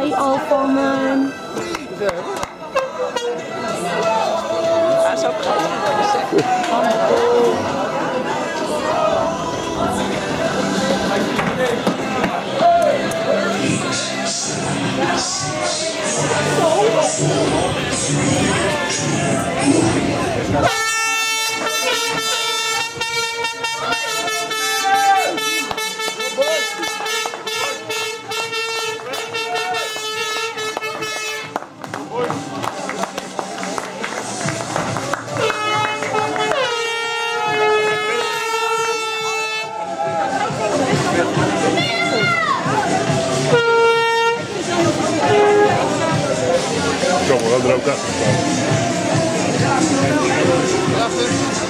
jij al van... Ja, zo kan het worden, zeg. Kom, we gaan er ook achter staan.